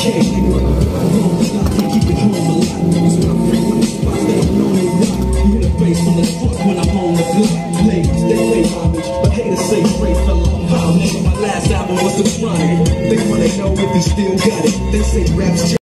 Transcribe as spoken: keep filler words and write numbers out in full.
can't ignore it. I can't keep it home a lot. That's when I'm frequent the spots that I'm known to rock. You hit a face from the front when I'm on the block. Ladies, they play homage, but haters say straight fella. How name my last album was The Chronic. They wanna know if he still got it. They say raps